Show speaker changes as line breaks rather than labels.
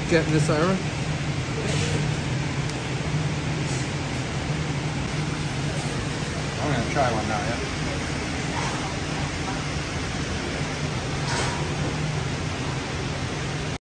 getting this, Ira?
I'm gonna try one now, yeah.